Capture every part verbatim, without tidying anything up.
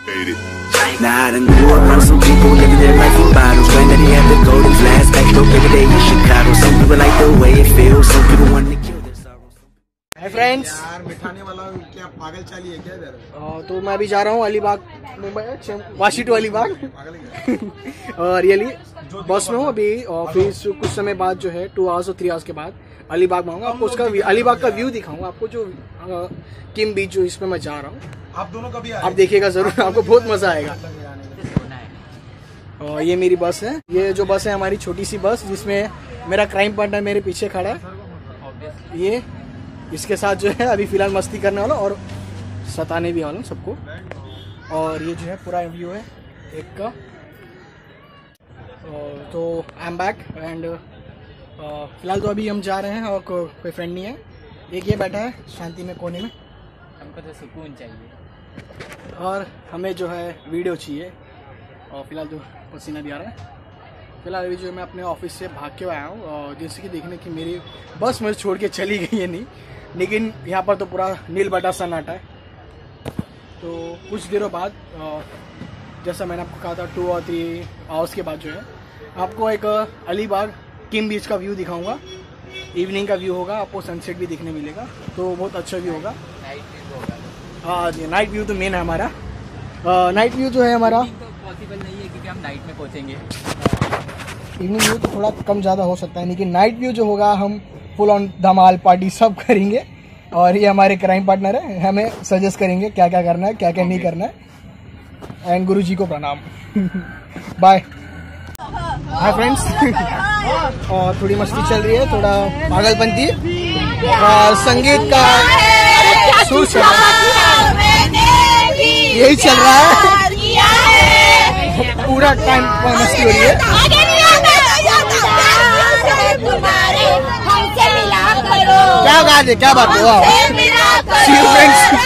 Now I done grew around some people living their life in bottles. Granddaddy had the golden flask, back door every day in Chicago. Some people like the way it feels, some people want to kill their sorrows. Hi friends, यार मिठाने वाला क्या पागल चाली है क्या इधर? तो मैं अभी जा रहा हूँ अलीबाग, मुंबई, वाशी टू अलीबाग और रियली बस में हूँ अभी। और फिर कुछ समय बाद जो है टू आवर्स और थ्री आवर्स के बाद अलीबाग में आऊँगा। आपको उसका अलीबाग का व्यू दिखाऊंगा, आपको जो किम बीच जो इसमें मैं जा रहा हूँ, आप दोनों का भी आप देखिएगा जरूर, आपको बहुत मजा आएगा। और ये मेरी बस है, ये जो बस है हमारी छोटी सी बस, जिसमें मेरा क्राइम पार्टनर मेरे पीछे खड़ा है। ये इसके साथ जो है अभी फिलहाल मस्ती करने वाला और सताने भी वाला हूँ सबको। और ये जो है पूरा व्यू है एक का। तो आई एम बैक एंड फिलहाल तो अभी हम जा रहे हैं और को, कोई फ्रेंड नहीं है। एक ये बैठा है शांति में कोने में, हमको तो सुकून चाहिए और हमें जो है वीडियो चाहिए। और फिलहाल तो पसीना भी आ रहा है। फिलहाल अभी जो मैं अपने ऑफिस से भाग के आया हूँ, और जैसे कि देखने की मेरी बस मुझे छोड़ के चली गई है नहीं, लेकिन यहाँ पर तो पूरा नील बटा सन्नाटा है। तो कुछ देरों बाद, जैसा मैंने आपको कहा था, टू और थ्री आवर्स के बाद जो है आपको एक अलीबाग किम बीच का व्यू दिखाऊंगा। इवनिंग का व्यू होगा, आपको सनसेट भी देखने मिलेगा, तो बहुत अच्छा व्यू होगा। नाइट व्यू होगा। हाँ, नाइट व्यू तो मेन है हमारा। नाइट व्यू जो है हमारा पॉसिबल नहीं है क्योंकि हम नाइट में पहुंचेंगे। इवनिंग व्यू तो थोड़ा कम ज़्यादा हो सकता है, लेकिन नाइट व्यू जो होगा हम फुल ऑन धमाल पार्टी सब करेंगे। और ये हमारे क्राइम पार्टनर है, हमें सजेस्ट करेंगे क्या क्या करना है, क्या क्या नहीं करना है। एंड गुरु जी को प्रणाम। बाय। Hi friends. और थोड़ी मस्ती चल रही है, थोड़ा पागलपंती, और संगीत का सुर चल रहा है, यही चल रहा है पूरा टाइम, मस्ती हो रही है। क्या बात है, क्या बात है।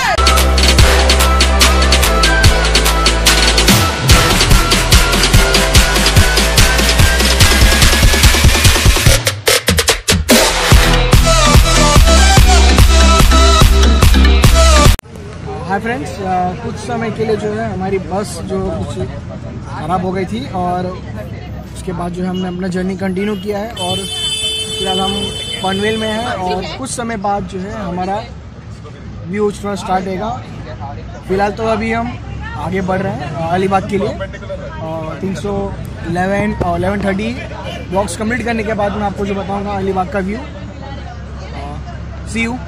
हाय फ्रेंड्स, कुछ समय के लिए जो है हमारी बस जो कुछ ख़राब हो गई थी, और उसके बाद जो है हमने अपना जर्नी कंटिन्यू किया है। और फिलहाल हम पनवेल में हैं, और कुछ समय बाद जो है हमारा व्यू उठना स्टार्ट होगा। फिलहाल तो अभी हम आगे बढ़ रहे हैं अलीबाग के लिए, और तीन सौ इलेवन और इलेवन थर्टी ब्लॉक्स कंप्लीट करने के बाद मैं आपको जो बताऊंगा अलीबाग का व्यू। C you.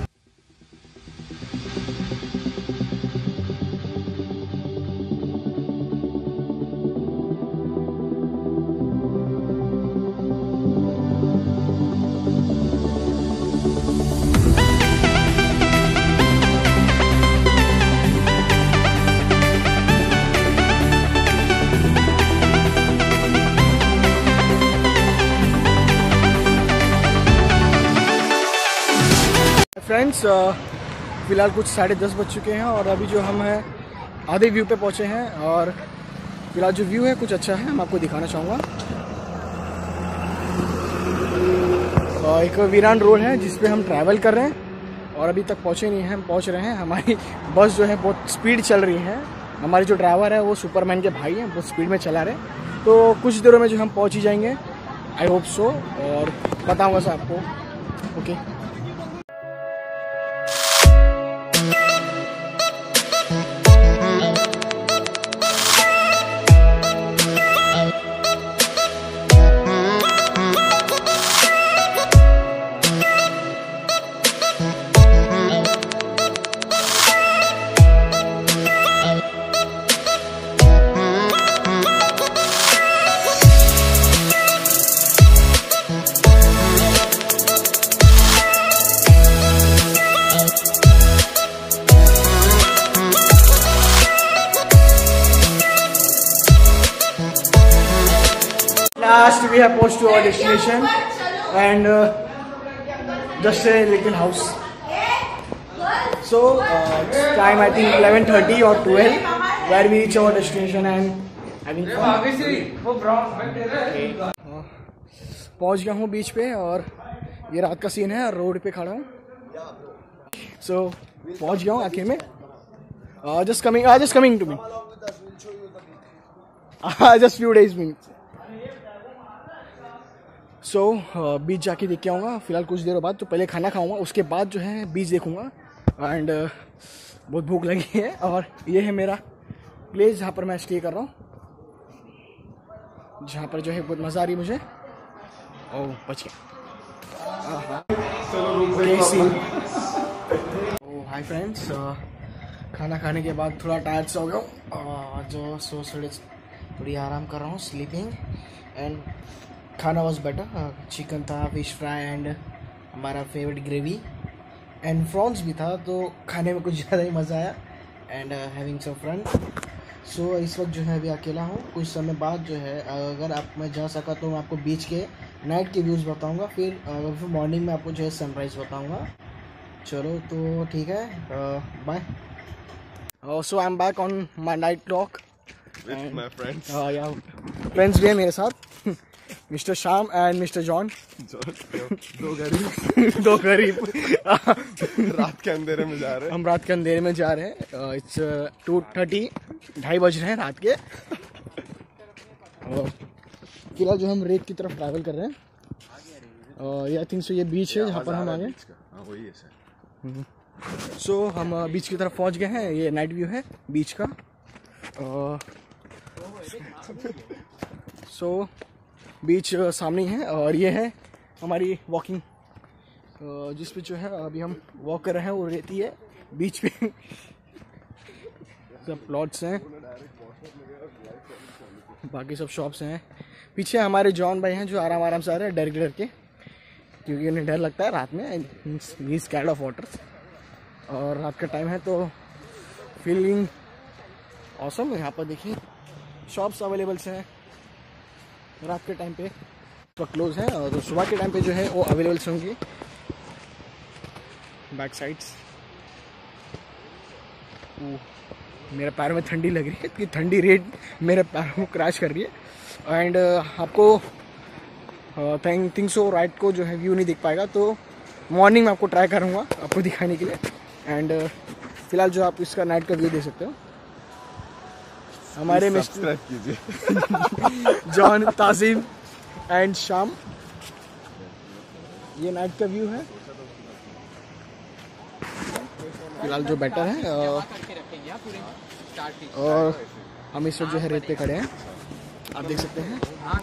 फ्रेंड्स, फिलहाल कुछ साढ़े दस बज चुके हैं, और अभी जो हम हैं आधे व्यू पे पहुंचे हैं। और फिलहाल जो व्यू है कुछ अच्छा है, मैं आपको दिखाना चाहूँगा। एक वीरान रोड है जिस पे हम ट्रैवल कर रहे हैं, और अभी तक पहुँचे नहीं हैं, हम पहुँच रहे हैं। हमारी बस जो है बहुत स्पीड चल रही है। हमारे जो ड्राइवर है वो सुपरमैन के भाई हैं, बहुत स्पीड में चला रहे हैं। तो कुछ देरों में जो हम पहुँच ही जाएंगे, आई होप सो, और बताऊँगा सर आपको। Okay. Last we have posted to our destination, and uh, just a little house. So uh, it's time I think eleven thirty or twelve where we reach our destination and having fun. पहुंच गया हूँ बीच पे, और ये रात का scene है, road पे खड़ा हूँ। सो so, पहुंच गया हूँ आखिर में। Uh, just coming, uh, just coming to me. Uh, just few days means. So uh, बीच जाके देख के आऊँगा फिलहाल कुछ देर बाद। तो पहले खाना खाऊंगा, उसके बाद जो है बीच देखूंगा। एंड uh, बहुत भूख लगी है। और ये है मेरा प्लेस जहाँ पर मैं स्टे कर रहा हूँ, जहाँ पर जो है बहुत मज़ा आ रही है मुझे। ओह बच गया। हाय फ्रेंड्स, खाना खाने के बाद थोड़ा टायर्ड सा हो गया हूँ, जो सो थोड़े थोड़ी आराम कर रहा हूँ, स्लीपिंग। एंड खाना वॉज बेटर, चिकन था, फिश फ्राई एंड हमारा फेवरेट ग्रेवी एंड प्रॉन्स भी था। तो खाने में कुछ ज़्यादा ही मज़ा आया and having some fun. So इस वक्त जो है अभी अकेला हूँ। कुछ समय बाद जो है अगर आप मैं जा सका तो मैं आपको बीच के नाइट के व्यूज़ बताऊँगा, फिर फिर मॉर्निंग में आपको जो है सनराइज़ बताऊँगा। चलो तो ठीक है, bye. So I am back on my night talk with my friends. हाँ यार फ्रेंड्स भी है मेरे साथ, mister Shyam and mister John. दो गरीब दो गरीब रात के अंधेरे में जा रहे हैं। हम रात के अंधेरे में जा रहे हैं। इट्स टू थर्टी, ढाई बज रहे हैं रात के। फिलहाल जो हम रेत की तरफ ट्रैवल कर रहे हैं, आई थिंक सो ये बीच है जहाँ पर हम आ गए। वही है सर। सो हम बीच की तरफ पहुँच गए हैं। ये नाइट व्यू है बीच का। सो बीच सामने है और ये है हमारी वॉकिंग, जिस पे जो है अभी हम वॉक कर रहे हैं। वो रेती है बीच पे, सब प्लॉट्स हैं, बाकी सब शॉप्स हैं। पीछे हमारे जॉन भाई हैं जो आराम आराम से आ रहे हैं, डर के डर के, क्योंकि उन्हें डर लगता है रात में। He is scared of water. और रात का टाइम है तो फीलिंग ऑसम। यहाँ पर देखिए शॉप्स अवेलेबल्स हैं रात के टाइम पे, तो क्लोज है। और तो सुबह के टाइम पे जो है वो अवेलेबल्स होंगी। बैक साइड्स मेरे पैरों में ठंडी लग रही है, कि ठंडी रेड मेरे पैरों को क्रैश कर रही है। एंड uh, आपको थिंक थिंक सो राइट को जो है व्यू नहीं दिख पाएगा, तो मॉर्निंग में आपको ट्राई करूँगा आपको दिखाने के लिए। एंड uh, फिलहाल जो आप इसका नाइट का व्यू देख सकते हो। हमारे में सब्सक्राइब कीजिए जॉन, ताजिम एंड शाम। ये नाइट का व्यू है फिलहाल जो बेटर है। और हम इस वक्त जो है रेत पे खड़े हैं, आप देख सकते हैं।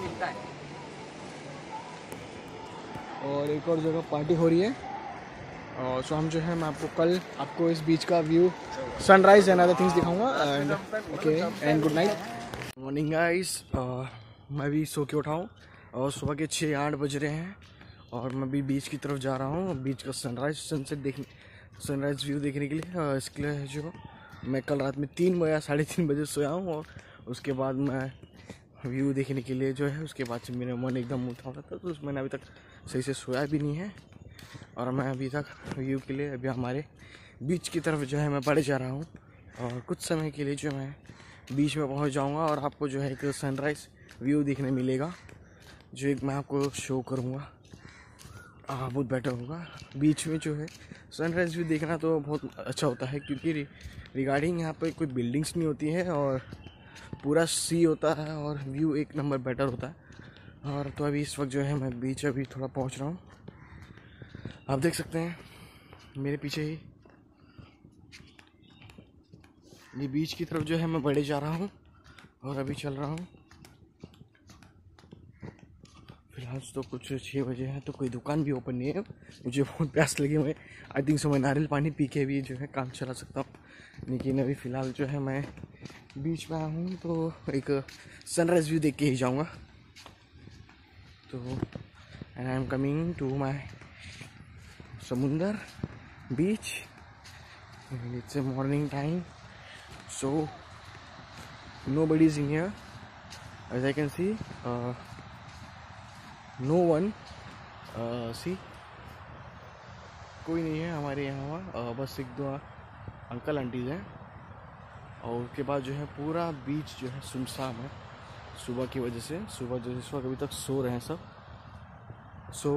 और एक और जगह पार्टी हो रही है। और सो हम जो है मैं आपको कल आपको इस बीच का view, sunrise and other things दिखाऊंगा। And okay and good night. Morning guys, मैं भी सो के उठाऊँ और सुबह के छः आठ बज रहे हैं और मैं भी बीच की तरफ जा रहा हूँ, बीच का सनराइज सनसेट देखने, सनराइज व्यू देखने के लिए। इसके लिए जो मैं कल रात में तीन बजे साढ़े तीन बजे सोया हूँ और उसके बाद मैं व्यू देखने के लिए जो है, उसके बाद से मेरा मन एकदम उठा हुआ था, तो मैंने अभी तक सही से सोया भी नहीं है। और मैं अभी तक व्यू के लिए अभी हमारे बीच की तरफ जो है मैं बढ़ जा रहा हूँ। और कुछ समय के लिए जो मैं बीच में पहुँच जाऊँगा और आपको जो है एक सनराइज़ व्यू देखने मिलेगा, जो एक मैं आपको शो करूँगा। हाँ, बहुत बेटर होगा। बीच में जो है सनराइज़ व्यू देखना तो बहुत अच्छा होता है, क्योंकि रिगार्डिंग यहाँ पर कोई बिल्डिंग्स नहीं होती है और पूरा सी होता है और व्यू एक नंबर बेटर होता है। और तो अभी इस वक्त जो है मैं बीच अभी थोड़ा पहुँच रहा हूँ, आप देख सकते हैं मेरे पीछे ही। ये बीच की तरफ जो है मैं बढ़े जा रहा हूँ और अभी चल रहा हूँ। फिलहाल तो कुछ छः बजे हैं, तो कोई दुकान भी ओपन नहीं है। मुझे बहुत प्यास लगी हुई है। आई थिंक सो मैं नारियल पानी पी के भी जो है काम चला सकता हूँ, लेकिन अभी फ़िलहाल जो है मैं बीच में आया हूँ तो एक सनराइज़ व्यू देख के ही जाऊँगा। तो and I am coming to my समुंदर beach. It's a morning time, so nobody is in here as I can see. uh, no one uh, see कोई नहीं है हमारे यहाँ। uh, बस एक दो अंकल आंटीज हैं और उसके बाद जो है पूरा बीच जो है सुनसान है सुबह की वजह से। सुबह जो इस वक्त अभी तक सो रहे हैं सब। सो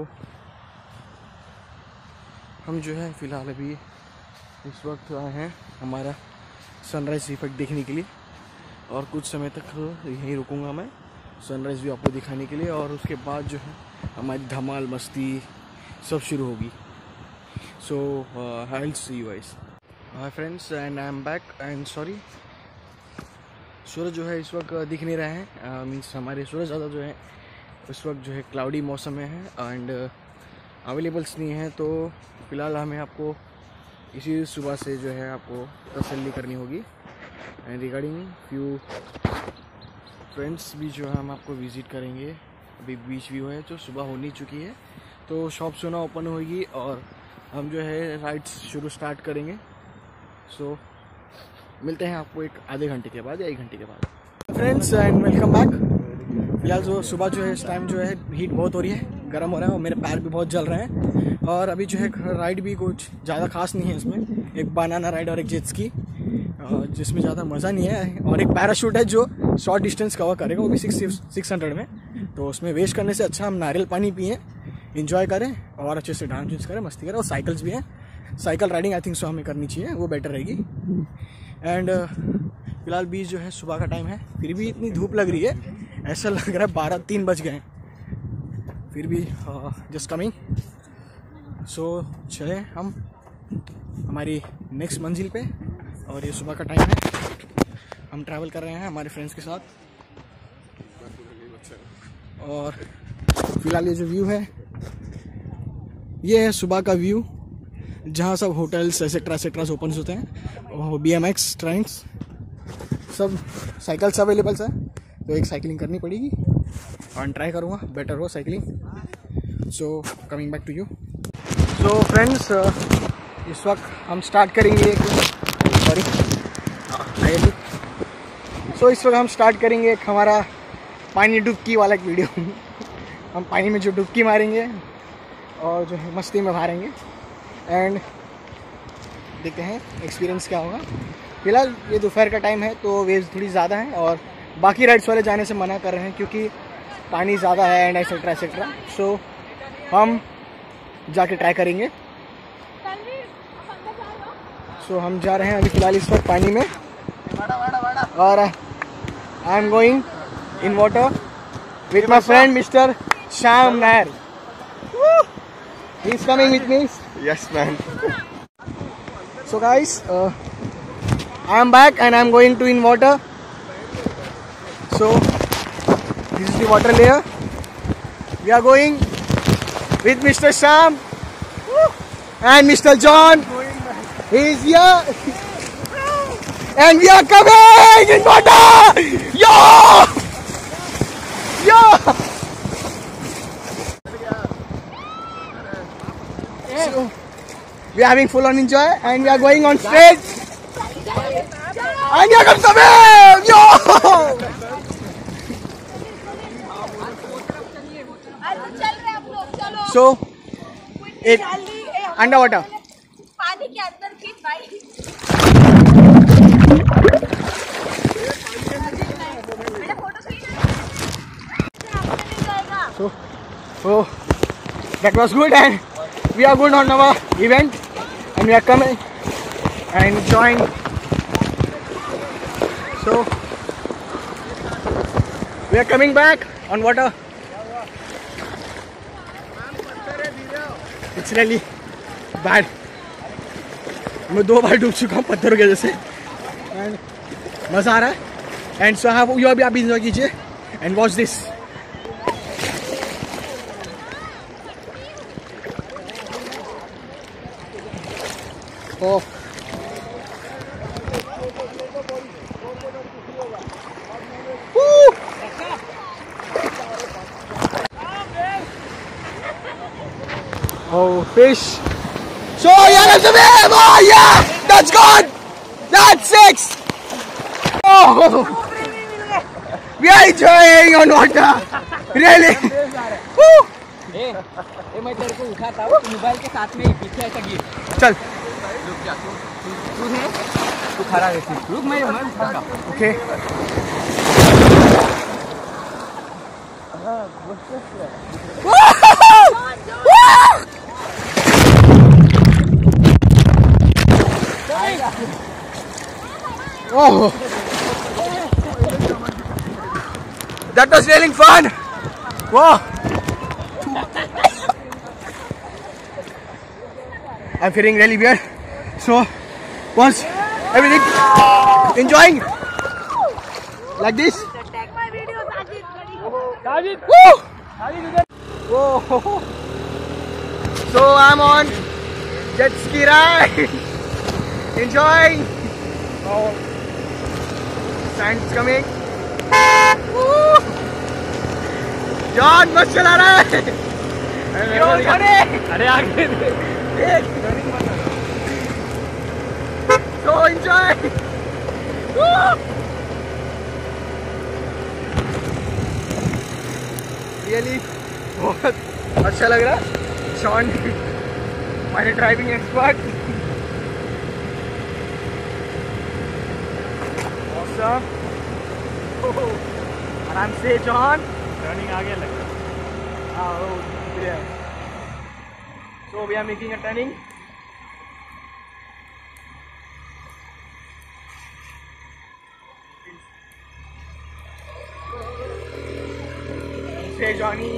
हम जो है फ़िलहाल अभी इस वक्त आए हैं हमारा सनराइज इफेक्ट देखने के लिए, और कुछ समय तक यहीं रुकूंगा मैं सनराइज व्यू आपको दिखाने के लिए, और उसके बाद जो है हमारी धमाल मस्ती सब शुरू होगी। So I will see you guys. Hi friends and I am back and sorry सूरज जो है इस वक्त दिख नहीं रहा है, मीन्स uh, हमारे सूरज ज़्यादा जो है इस वक्त जो है क्लाउडी मौसम में है एंड अवेलेबल्स नहीं है। तो फ़िलहाल हमें आपको इसी सुबह से जो है आपको तसल्ली करनी होगी एंड रिगार्डिंग फ्यू फ्रेंड्स भी जो है हम आपको विज़िट करेंगे। अभी बीच व्यू है जो सुबह होनी चुकी है, तो शॉप सुना ओपन होगी और हम जो है राइड्स शुरू स्टार्ट करेंगे। सो so, मिलते हैं आपको एक आधे घंटे के बाद या एक घंटे के बाद। Friends and welcome back. फिलहाल जो सुबह जो है इस टाइम जो है हीट बहुत हो रही है, गर्म हो रहा है और मेरे पैर भी बहुत जल रहे हैं, और अभी जो है राइड भी कुछ ज़्यादा खास नहीं है इसमें, एक बनाना राइड और एक जेट्स की जिसमें ज़्यादा मज़ा नहीं है, और एक पैराशूट है जो शॉर्ट डिस्टेंस कवर करेगा वो भी सिक्स सिक्स हंड्रेड में। तो उसमें वेस्ट करने से अच्छा हम नारियल पानी पिए, इंजॉय करें और अच्छे से डांस करें, मस्ती करें। और साइकिल्स भी हैं, cycle riding I think so हमें करनी चाहिए, वो बेटर रहेगी। एंड फिलहाल भी जो है सुबह का टाइम है, फिर भी इतनी धूप लग रही है, ऐसा लग रहा है बारह तीन बज गए हैं, फिर भी जस्ट कमिंग। सो चले हम हमारी नेक्स्ट मंजिल पे, और ये सुबह का टाइम है, हम ट्रैवल कर रहे हैं हमारे फ्रेंड्स के साथ। और फिलहाल ये जो व्यू है ये है सुबह का व्यू, जहाँ सब होटल्स एक्सेट्रा एक्सेट्रा ओपन होते हैं, और बी एम एक्स ट्रेंड्स सब साइकिल्स अवेलेबल्स है। तो एक साइकिलिंग करनी पड़ेगी और ट्राई करूँगा बेटर हो cycling. So coming back to you. So friends इस वक्त हम स्टार्ट करेंगे सॉरी सो इस वक्त हम स्टार्ट करेंगे एक हमारा पानी डुबकी वाला एक वीडियो। हम पानी में जो डुबकी मारेंगे और जो है मस्ती में मारेंगे एंड देखते हैं एक्सपीरियंस क्या होगा। फिलहाल ये दोपहर का टाइम है तो वेव्स थोड़ी ज़्यादा हैं, और बाकी राइड्स वाले जाने से मना कर रहे हैं क्योंकि पानी ज़्यादा है एंड एक्सेट्रा एक्सेट्रा। सो हम जाके ट्राई करेंगे। सो so, हम जा रहे हैं अभी फ़िलहाल इस वक्त पानी में, और I am going in water with my friend mister Shyam Nair. He is coming with me. Yes, man. So guys, uh, I am back and I am going to in water. So this is the water layer. We are going with Mister Sam and Mister John. He is here, and we are coming in water. Yo, yo. So, we are having full on enjoy and we are going on stage and here comes the wave! Yo! So, एक under water पानी के अंदर की भाई मेरा photo खींचना। So, so that was good and we are good on our event and we are coming and enjoying. So we are coming back on water. It's really bad. मैं दो बार डूब चुका हूँ पत्थरों के जैसे, and मज़ा आ रहा है। And so आप you भी आप enjoy कीजिए and watch this. Oh. Woo. Oh, fish. So yeah, that's a wave. Oh yeah, that's good. That's six. Oh, we are enjoying on water. Really. Woo. ए, ए मैं तेरे को उठाता हूँ, मोबाइल के साथ में ही पीछे ऐसा गिर। चल रुक जा तू, तू है, तू खड़ा रहती। रुक मैं मैं उठाता हूँ। Okay. Oh, that was really fun. Wow. I'm feeling really weird. So, once everything enjoying like this. Take my video, Sajid. Sajid. Woo! Whoa. So I'm on jet ski ride, enjoying. Oh, sand's coming. Woo! John बस चला रहा है. अरे आगे. So enjoy. Woo! Really बहुत अच्छा लग रहा है. शॉन हमारे ड्राइविंग एक्सपर्ट. Awesome. Oh, आराम से जॉन. टर्निंग आगे लग रहा है. हाँ वो clear. So we are making a turning. Say Johnny.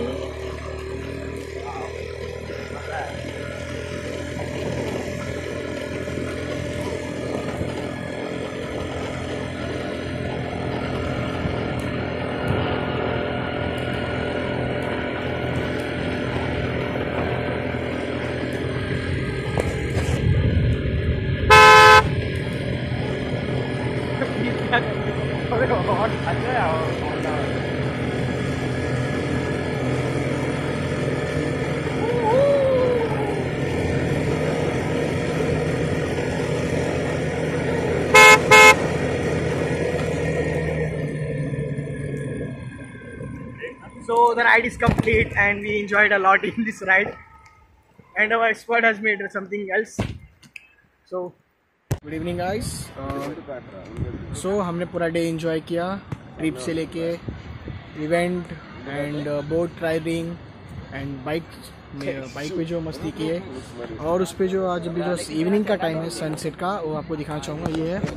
So the ride is complete and we enjoyed a lot in this ride, and our expert has made something else. So good evening guys. uh, so हमने पूरा day enjoy किया, trip से लेके event and boat riding and bike bike पे जो मस्ती की है, और उस पे जो आज अभी जो इवनिंग का टाइम है सनसेट का, वो आपको दिखाना चाहूँगा. ये है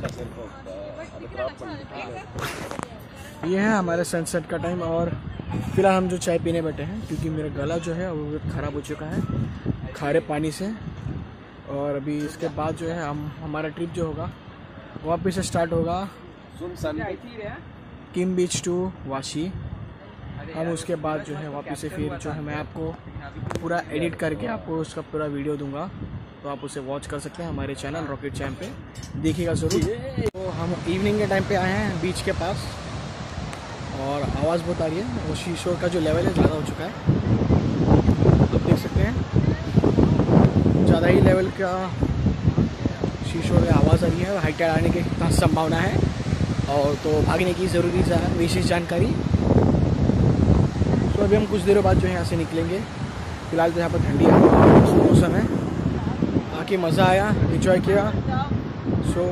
ये है हमारे सनसेट का टाइम. और फिलहाल हम जो चाय पीने बैठे हैं क्योंकि मेरा गला जो है वो ख़राब हो चुका है खारे पानी से. और अभी इसके बाद जो है हम हमारा ट्रिप जो होगा वापस से स्टार्ट होगा किम बीच टू वाशी. हम उसके बाद जो है वापस से फिर जो है मैं आपको पूरा एडिट करके आपको उसका पूरा वीडियो दूंगा, तो आप उसे वॉच कर सकते हैं हमारे चैनल रॉकेट चैम पे, देखिएगा ज़रूर. तो हम इवनिंग के टाइम पे आए हैं बीच के पास और आवाज़ बहुत आ रही है. वो शीशोर का जो लेवल है ज़्यादा हो चुका है, आप देख सकते हैं ज़्यादा ही लेवल का शीशोर में आवाज़ आ रही है. हाई टाइड आने की संभावना है और तो भागने की ज़रूरी विशेष जानकारी. तो अभी हम कुछ देरों बाद जो है यहाँ से निकलेंगे. फ़िलहाल तो यहाँ पर ठंडी है, मौसम है, आके मज़ा आया, एंजॉय किया. सो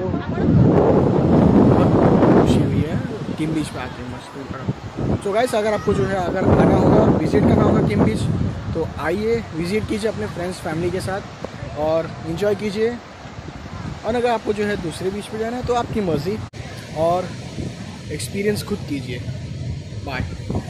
बहुत खुशी हुई है किम बीच पे आके मस्त. सो गाइस अगर आपको जो है अगर आना होगा, विज़िट करना होगा किम बीच, तो आइए विज़िट कीजिए अपने फ्रेंड्स फैमिली के साथ और इन्जॉय कीजिए. और अगर आपको जो है दूसरे बीच पे जाना है तो आपकी मर्ज़ी, और एक्सपीरियंस खुद कीजिए. बाय.